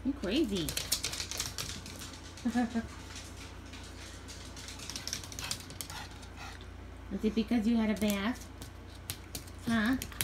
You crazy. Is it because you had a bath? Huh?